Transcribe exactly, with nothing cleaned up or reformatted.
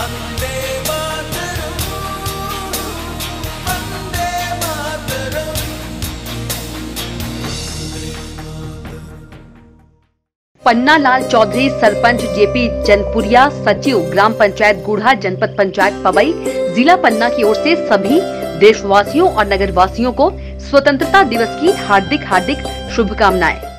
पन्ना लाल चौधरी सरपंच जेपी जनपुरिया, सचिव ग्राम पंचायत गुढ़ा, जनपद पंचायत पवई, जिला पन्ना की ओर से सभी देशवासियों और नगरवासियों को स्वतंत्रता दिवस की हार्दिक हार्दिक शुभकामनाएं।